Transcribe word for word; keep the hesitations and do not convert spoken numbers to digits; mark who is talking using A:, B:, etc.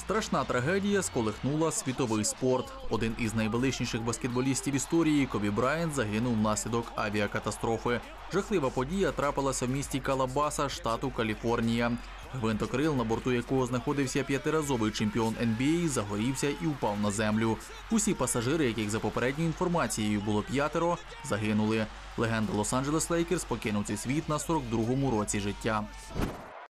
A: Страшна трагедія сколихнула світовий спорт. Один із найвеличніших баскетболістів історії, Кобі Брайант, загинув внаслідок авіакатастрофи. Жахлива подія трапилася в місті Калабаса, штату Каліфорнія. Гвинтокрил, на борту якого знаходився п'ятиразовий чемпіон ен бі ей, загорівся і впав на землю. Усі пасажири, яких за попередньою інформацією було п'ятеро, загинули. Легенда Лос-Анджелес Лейкерс покинув цей світ на сорок другому році життя.